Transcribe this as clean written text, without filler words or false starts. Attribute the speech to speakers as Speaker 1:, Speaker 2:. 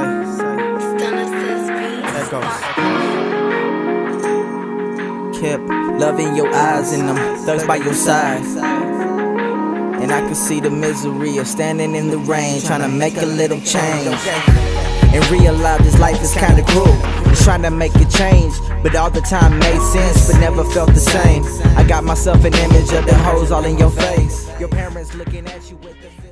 Speaker 1: Echoes. Kept love in your eyes and them thugs by your side, and I could see the misery of standing in the rain, trying to make a little change, and realize this life is kinda cruel. Just trying to make a change, but all the time made sense, but never felt the same. I got myself an image of the hoes all in your face. Your parents looking at you with the